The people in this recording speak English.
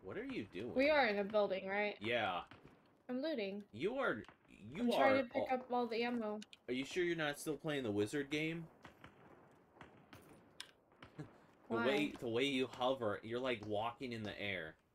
What are you doing? We are in a building, right? Yeah. I'm looting. I'm trying to pick up all the ammo. Are you sure you're not still playing the wizard game? Why? The way you hover, you're like walking in the air.